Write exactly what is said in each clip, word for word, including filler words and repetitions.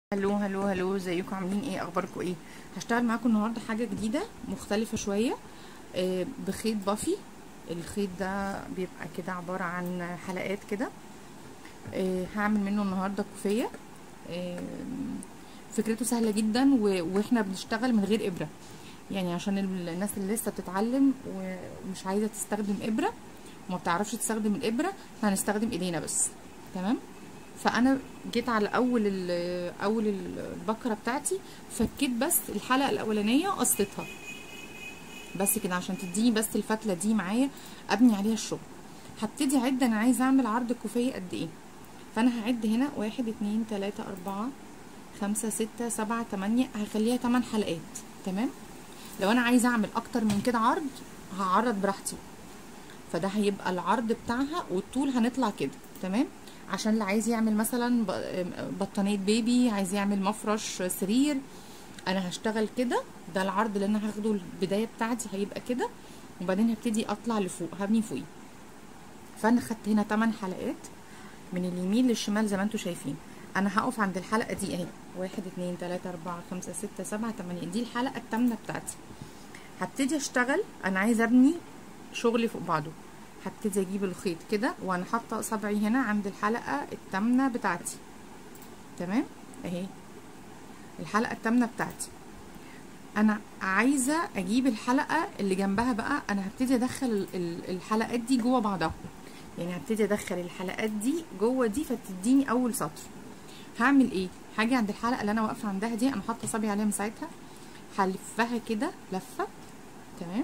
هلو هلو هلو ازيكم عاملين ايه؟ اخباركم ايه؟ هشتغل معاكم النهارده حاجه جديده مختلفه شويه آه، بخيط بافي. الخيط ده بيبقى كده عباره عن حلقات كده. آه، هعمل منه النهارده كوفيه. آه، فكرته سهله جدا و- واحنا بنشتغل من غير ابره، يعني عشان الناس اللي لسه بتتعلم ومش عايزه تستخدم ابره وما بتعرفش تستخدم الابره، هنستخدم ايدينا بس. تمام. فانا جيت على اول ال اول البكره بتاعتي، فكيت بس الحلقه الاولانيه قصيتها بس كده عشان تديني بس الفتله دي معايا ابني عليها الشغل. هبتدي اعد انا عايزه اعمل عرض كوفيه قد ايه. فانا هعد هنا واحد اتنين تلاته اربعه خمسه سته سبعه تمانيه، هخليها تمن حلقات. تمام. لو انا عايزه اعمل اكتر من كده عرض هعرض براحتي، فده هيبقى العرض بتاعها والطول هنطلع كده. تمام. عشان اللي عايز يعمل مثلا بطانيه بيبي، عايز يعمل مفرش سرير، انا هشتغل كده. ده العرض اللي انا هاخده، البدايه بتاعتي هيبقى كده، وبعدين هبتدي اطلع لفوق، هبني فوقيه. فانا خدت هنا تمن حلقات من اليمين للشمال زي ما انتم شايفين. انا هقف عند الحلقه دي اهي، واحد اتنين تلاته اربعه خمسه سته سبعه تمانيه، دي الحلقه التامنه بتاعتي. هبتدي اشتغل، انا عايزه ابني شغلي فوق بعضه. هبتدي اجيب الخيط كده وانا حاطه صبعي هنا عند الحلقه التامنه بتاعتي. تمام. اهي الحلقه التامنه بتاعتي. انا عايزه اجيب الحلقه اللي جنبها بقى، انا هبتدي ادخل الحلقات دي جوه بعضها، يعني هبتدي ادخل الحلقات دي جوه دي فتديني اول سطر. هعمل ايه؟ هاجي عند الحلقه اللي انا واقفه عندها دي، انا حاطه صبعي عليها من ساعتها، هلفها كده لفه. تمام.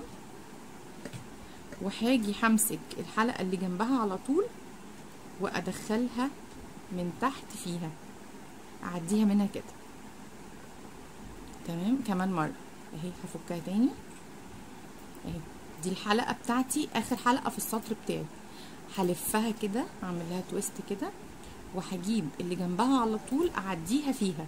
وهاجي همسك الحلقه اللي جنبها على طول وادخلها من تحت فيها، اعديها منها كده. تمام. كمان مره اهي، هفكها تاني اهي. دي الحلقه بتاعتي، اخر حلقه في السطر بتاعي. هلفها كده، اعمل لها تويست كده، وهجيب اللي جنبها على طول اعديها فيها.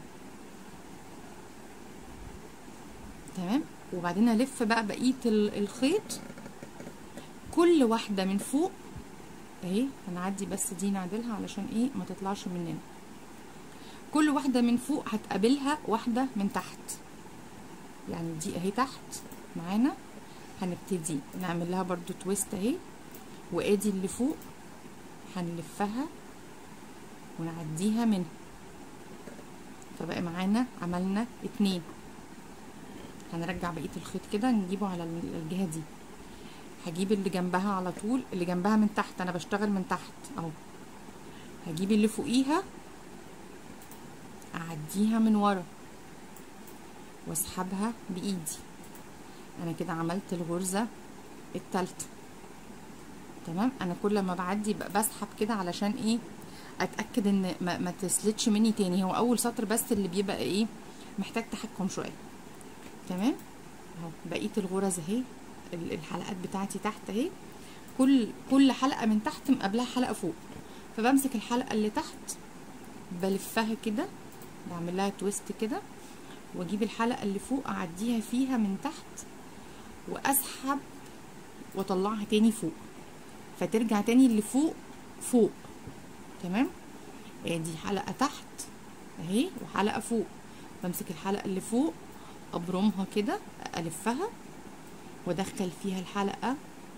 تمام. وبعدين الف بقى بقيه الخيط، كل واحده من فوق اهي. هنعدي بس دي نعدلها علشان ايه ما تطلعش مننا. كل واحده من فوق هتقابلها واحده من تحت، يعني دي اهي تحت معانا، هنبتدي نعمل لها برضو تويست اهي. وادي اللي فوق هنلفها ونعديها منها، فبقى معانا عملنا اتنين. هنرجع بقيه الخيط كده نجيبه على الجهه دي. هجيب اللي جنبها على طول، اللي جنبها من تحت، انا بشتغل من تحت اهو. هجيب اللي فوقيها اعديها من ورا واسحبها بايدي. انا كده عملت الغرزه التالتة. تمام. انا كل ما بعدي بسحب كده علشان ايه؟ اتاكد ان ما, ما تسلتش مني تاني. هو اول سطر بس اللي بيبقى ايه محتاج تحكم شويه. تمام. اهو بقيه الغرز اهي، الحلقات بتاعتي تحت اهي. كل كل حلقه من تحت مقابلها حلقه فوق، فبمسك الحلقه اللي تحت بلفها كده، بعمل لها تويست كده، واجيب الحلقه اللي فوق اعديها فيها من تحت واسحب واطلعها تاني فوق، فترجع تاني اللي فوق فوق. تمام. ادي حلقه تحت اهي وحلقه فوق، بمسك الحلقه اللي فوق ابرمها كده، الفها وادخل فيها الحلقه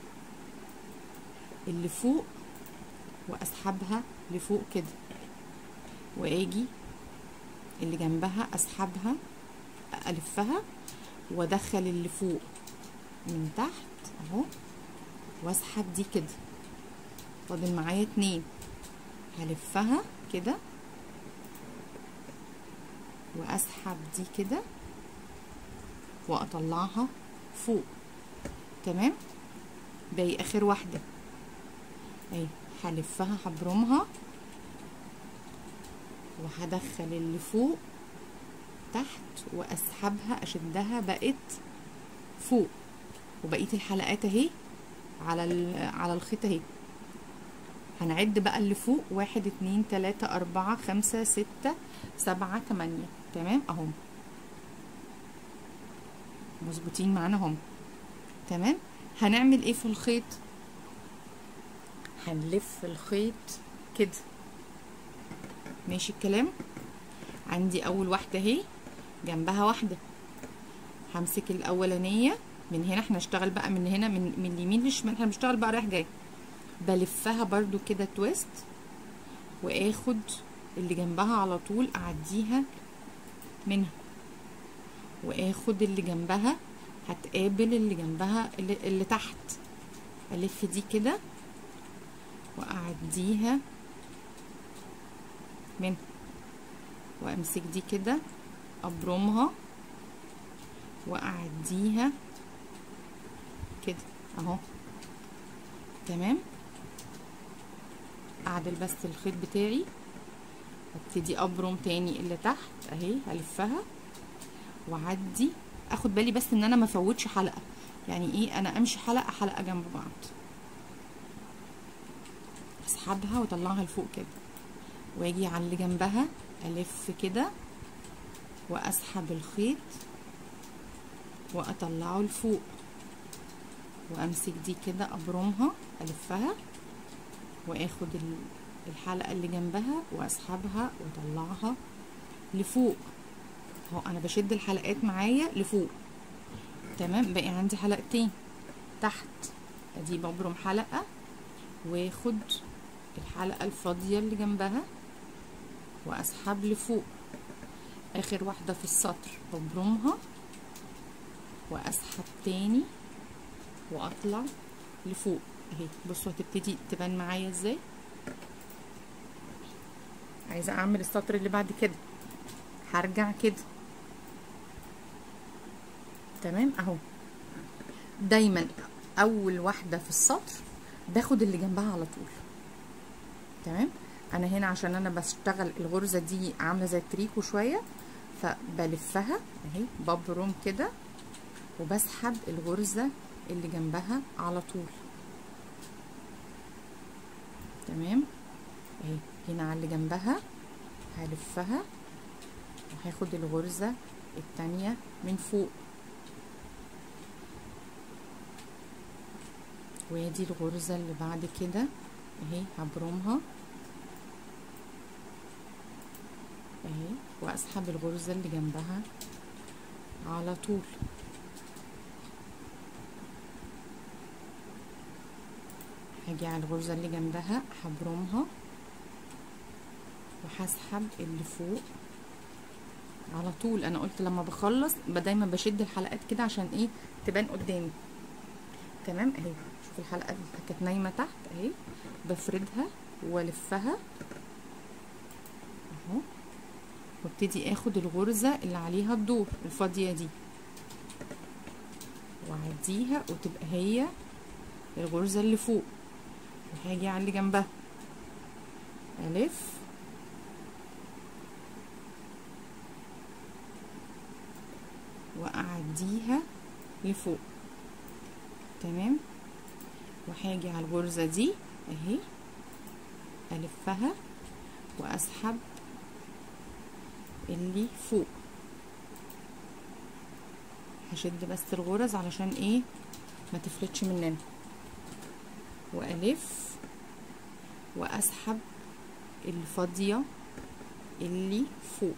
اللي فوق واسحبها لفوق كده، واجي اللي جنبها اسحبها الفها وادخل اللي فوق من تحت اهو واسحب دي كده. فاضل معايا اتنين، هلفها كده واسحب دي كده واطلعها فوق. تمام. باقي اخر واحده اهي، هلفها هبرمها وهدخل اللي فوق تحت واسحبها اشدها بقت فوق. وبقيه الحلقات اهي على على الخيط اهي. هنعد بقى اللي فوق، واحد اتنين تلاته اربعه خمسه سته سبعه تمانيه. تمام اهم مظبوطين معانا هم. تمام. هنعمل ايه في الخيط؟ هنلف الخيط كده، ماشي الكلام. عندي اول واحده اهي جنبها واحده، همسك الاولانيه من هنا، احنا هنشتغل بقى من هنا من من اليمين للشمال، احنا بنشتغل بقى رايح جاي، بلفها برضو كده تويست، واخد اللي جنبها على طول اعديها منها، واخد اللي جنبها هتقابل اللي جنبها اللي, اللي تحت، الف دي كده واعديها منها، وامسك دي كده ابرمها واعديها كده اهو. تمام، اعدل بس الخيط بتاعي، ابتدي ابرم تاني اللي تحت اهي، هلفها واعدي، اخد بالي بس ان انا ما افوتش حلقه، يعني ايه، انا امشي حلقه حلقه جنب بعض، اسحبها واطلعها لفوق كده، واجي على اللي جنبها الف كده واسحب الخيط واطلعه لفوق، وامسك دي كده ابرمها الفها واخد الحلقه اللي جنبها واسحبها واطلعها لفوق اهو. انا بشد الحلقات معايا لفوق. تمام، باقي عندي حلقتين تحت، ادي ببرم حلقه واخد الحلقه الفاضيه اللي جنبها واسحب لفوق، اخر واحده في السطر ببرمها واسحب تاني واطلع لفوق اهي. بصوا هتبتدي تبان معايا ازاي. عايزه اعمل السطر اللي بعد كده، هرجع كده. تمام اهو، دايما اول واحده في السطر باخد اللي جنبها على طول. تمام، انا هنا عشان انا بشتغل الغرزه دي عامله زي التريكو شويه، فبلفها اهي، ببرم كده وبسحب الغرزه اللي جنبها على طول. تمام اهي، هنا على اللي جنبها هلفها وهاخد الغرزه التانيه من فوق، وادي الغرزه اللي بعد كده اهي، هبرمها اهي واسحب الغرزه اللي جنبها على طول. هاجي على الغرزه اللي جنبها هبرمها وهسحب اللي فوق على طول. انا قلت لما بخلص دايما بشد الحلقات كده عشان ايه، تبان قدامي. تمام اهي، شوف الحلقه اللي كانت نايمه تحت اهي، بفردها والفها اهو، وابتدي اخد الغرزه اللي عليها الدور الفاضيه دي واعديها وتبقى هي الغرزه اللي فوق، وهاجي على اللي جنبها الف واعديها لفوق. تمام، وهاجي على الغرزه دي اهي، الفها واسحب اللي فوق، هشد بس الغرز علشان ايه ما تفلتش مننا، والف واسحب الفاضيه اللي فوق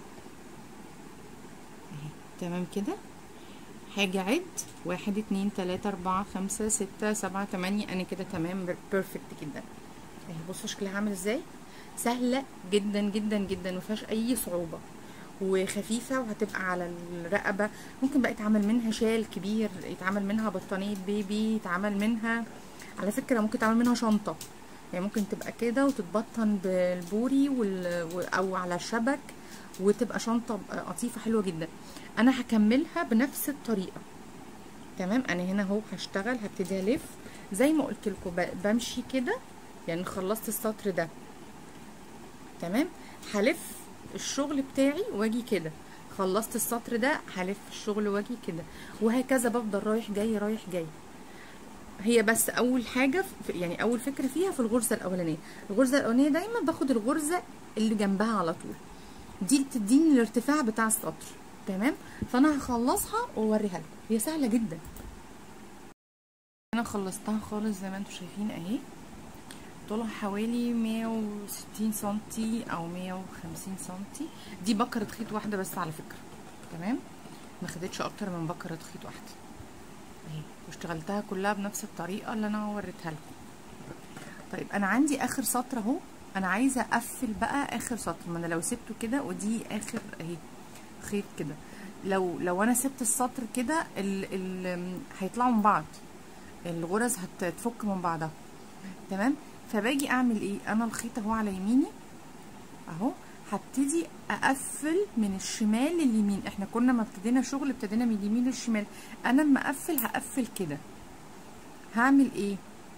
اهي. تمام كده، هاجي اعد واحد اتنين تلاته اربعه خمسه سته سبعه تمانيه، انا كده تمام بيرفكت جدا اهي. بصوا شكلها عامل ازاي، سهله جدا جدا جدا، مفيهاش اي صعوبه، وخفيفه، وهتبقى على الرقبه. ممكن بقى يتعمل منها شال كبير، يتعمل منها بطانيه بيبي، يتعمل منها على فكره ممكن يتعمل منها شنطه، يعني ممكن تبقى كده وتتبطن بالبوري وال... او على الشبك وتبقى شنطه قطيفه حلوه جدا. انا هكملها بنفس الطريقه. تمام، انا هنا اهو هشتغل، هبتدي الف زي ما قلت لكم، بمشي كده، يعني خلصت السطر ده. تمام، هلف الشغل بتاعي واجي كده، خلصت السطر ده هلف الشغل واجي كده، وهكذا بفضل رايح جاي رايح جاي. هي بس اول حاجه يعني اول فكره فيها في الغرزه الاولانيه، الغرزه الاولانيه دايما باخد الغرزه اللي جنبها على طول، دي بتديني الارتفاع بتاع السطر. تمام، فانا هخلصها واوريها لكم، هي سهله جدا. انا خلصتها خالص زي ما انتم شايفين اهي، طولها حوالي مية وستين سنتي او مية وخمسين سنتي. دي بكرة خيط واحدة بس على فكرة، تمام، ما خدتش اكتر من بكرة خيط واحدة اهي، واشتغلتها كلها بنفس الطريقة اللي انا وريتها لكم. طيب انا عندي اخر سطر اهو، انا عايزة اقفل بقى اخر سطر، ما انا لو سبته كده ودي اخر اهي خيط كده، لو لو انا سبت السطر كده ال ال هيطلعوا من بعض، الغرز هتفك من بعضها، تمام. فباجي اعمل ايه، انا الخيط اهو على يميني اهو، هبتدي اقفل من الشمال لليمين، احنا كنا ما ابتدينا شغل ابتدينا من اليمين للشمال، انا لما اقفل هقفل كده، هعمل ايه،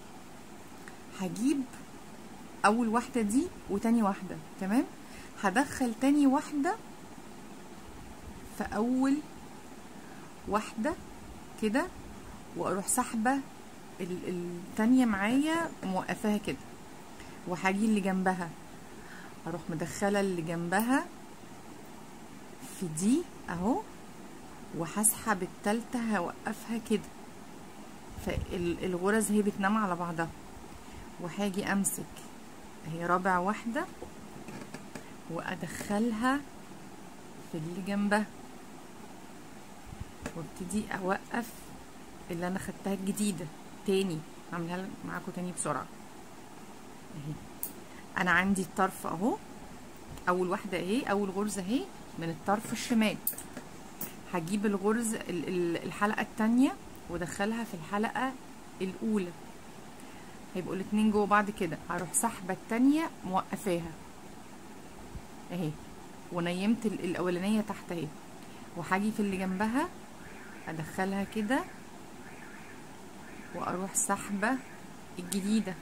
هجيب اول واحده دي وتاني واحده، تمام، هدخل تاني واحده في اول واحده كده، واروح سحبه التانيه معايا موقفاها كده، وهاجي اللي جنبها اروح مدخله اللي جنبها في دي اهو، وهسحب التالتة هوقفها كده، فالغرز هي بتنام على بعضها، وهاجي امسك هي رابع واحدة وادخلها في اللي جنبها، وابتدي اوقف اللي انا خدتها الجديدة تاني، هعملها معاكم تاني بسرعة اهي. انا عندي الطرف اهو، اول واحدة اهي، اول غرزة اهي من الطرف الشمال، هجيب الغرز الحلقة التانية وادخلها في الحلقة الاولى، هيبقوا الاتنين جوه بعض كده، هروح سحبة التانية موقفاها اهي، ونيمت الاولانية تحت اهي، وهاجي في اللي جنبها ادخلها كده واروح سحبة الجديدة،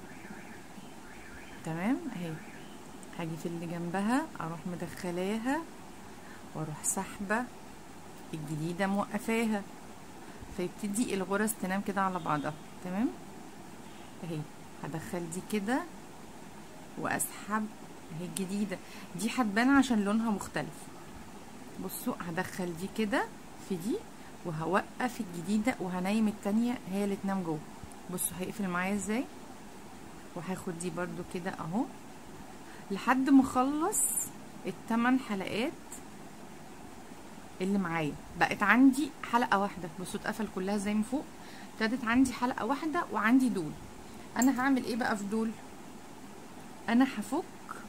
تمام اهي، هاجي في اللي جنبها اروح مدخلاها واروح سحبة الجديدة موقفاها، فيبتدي الغرز تنام كده على بعضها، تمام اهي، هدخل دي كده واسحب اهي الجديدة، دي هتبان عشان لونها مختلف، بصوا هدخل دي كده في دي وهوقف الجديدة وهنيم التانية هي اللي تنام جوه، بصوا هيقفل معايا ازاي، وهاخد دي برضو كده اهو لحد ما اخلص التمن حلقات اللي معايا، بقت عندي حلقة واحدة، بصوا اتقفل كلها زي من فوق، ابتدت عندي حلقة واحدة وعندي دول، انا هعمل ايه بقى في دول، انا هفك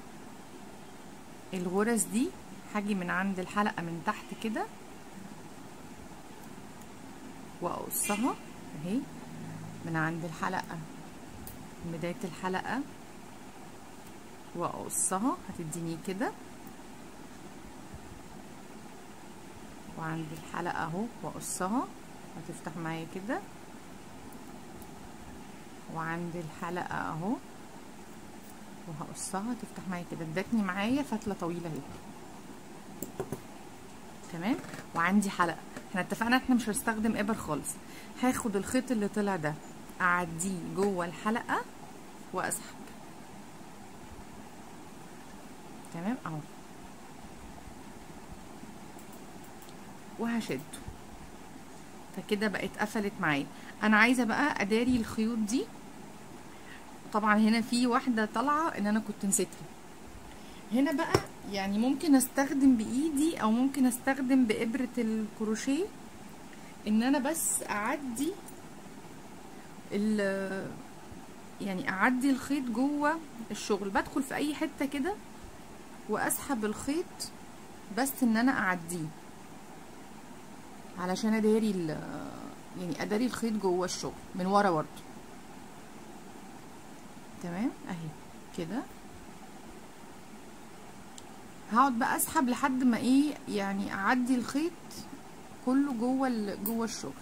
الغرز دي، هاجي من عند الحلقة من تحت كده واقصها اهي، من عند الحلقة من بداية الحلقة واقصها هتديني كده، وعند الحلقة اهو واقصها هتفتح معايا كده، وعند الحلقة اهو وهقصها تفتح معايا كده، ادتني معايا فتلة طويلة اهي، تمام. وعندي حلقة، احنا اتفقنا احنا مش هنستخدم ابر خالص، هاخد الخيط اللي طلع ده اعديه جوه الحلقة واسحب، تمام اهو، وهشده، فكده بقت قفلت معايا. انا عايزه بقى اداري الخيوط دي، طبعا هنا في واحده طالعه ان انا كنت نسيتها، هنا بقى يعني ممكن استخدم بايدي او ممكن استخدم بابره الكروشيه، ان انا بس اعدي ال يعني اعدي الخيط جوه الشغل، بدخل في اي حته كده واسحب الخيط بس ان انا اعديه علشان اداري يعني اداري الخيط جوه الشغل من ورا برضه، تمام اهي كده، هقعد بقى اسحب لحد ما ايه يعني اعدي الخيط كله جوه جوه الشغل،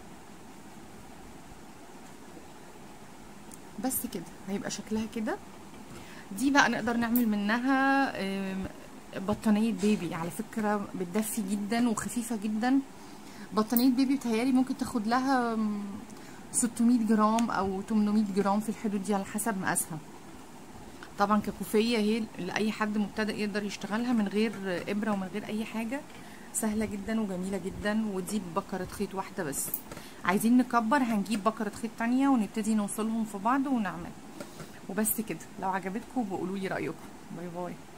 بس كده هيبقى شكلها كده. دي بقى نقدر نعمل منها بطانية بيبي، على فكرة بتدفي جدا وخفيفة جدا، بطانية بيبي بتهيالي ممكن تاخد لها ستمية جرام او تمنمية جرام في الحدود دي على حسب مقاسها، طبعا ككوفية هي لأي حد مبتدئ يقدر يشتغلها من غير ابرة ومن غير اي حاجة، سهلة جدا وجميلة جدا، ودي ببكرة خيط واحدة بس. عايزين نكبر هنجيب بكرة خيط تانية ونبتدي نوصلهم في بعض ونعمل، وبس كده. لو عجبتكم بقولوا لي رايكم. باي باي.